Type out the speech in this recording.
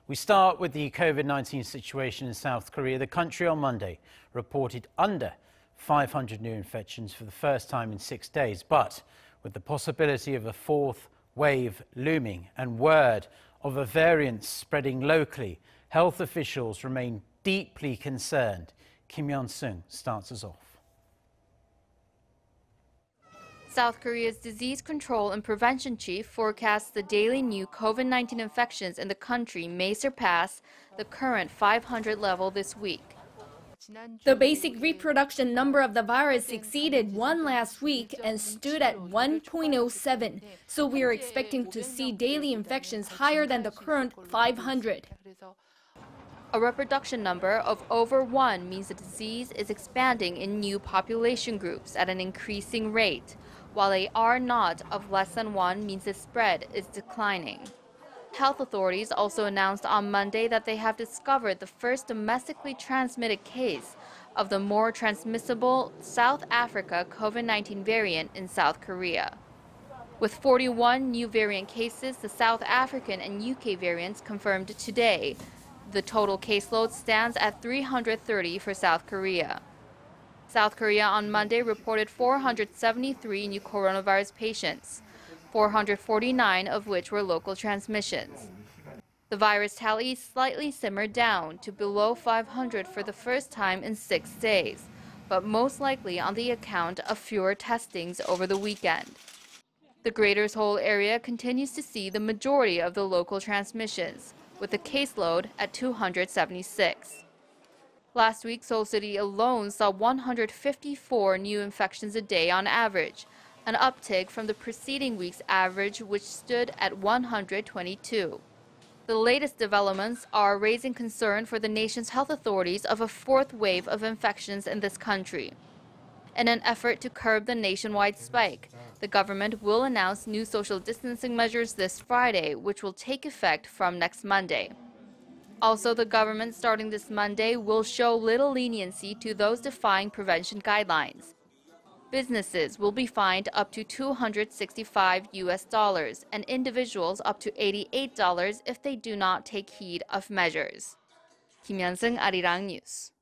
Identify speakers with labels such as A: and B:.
A: We start with the COVID-19 situation in South Korea. The country on Monday reported under 500 new infections for the first time in 6 days. But with the possibility of a fourth wave looming and word of a variant spreading locally, health officials remain deeply concerned. Yeon-seung starts us off.
B: South Korea's Disease Control and Prevention Chief forecasts the daily new COVID-19 infections in the country may surpass the current 500 level this week.
C: The basic reproduction number of the virus exceeded 1 last week and stood at 1.07, so we are expecting to see daily infections higher than the current 500.
B: A reproduction number of over 1 means the disease is expanding in new population groups at an increasing rate, while a R-naught of less than 1 means the spread is declining. Health authorities also announced on Monday that they have discovered the first domestically transmitted case of the more transmissible South Africa COVID-19 variant in South Korea. With 41 new variant cases, the South African and UK variants confirmed today, the total caseload stands at 330 for South Korea. South Korea on Monday reported 473 new coronavirus patients, 449 of which were local transmissions. The virus tally slightly simmered down to below 500 for the first time in 6 days, but most likely on the account of fewer testings over the weekend. The Greater Seoul area continues to see the majority of the local transmissions, with the caseload at 276. Last week, Seoul City alone saw 154 new infections a day on average, an uptick from the preceding week's average, which stood at 122. The latest developments are raising concern for the nation's health authorities of a fourth wave of infections in this country. In an effort to curb the nationwide spike, the government will announce new social distancing measures this Friday, which will take effect from next Monday. Also, the government starting this Monday will show little leniency to those defying prevention guidelines. Businesses will be fined up to $265 and individuals up to $88 if they do not take heed of measures. Yeon-seung, Arirang News.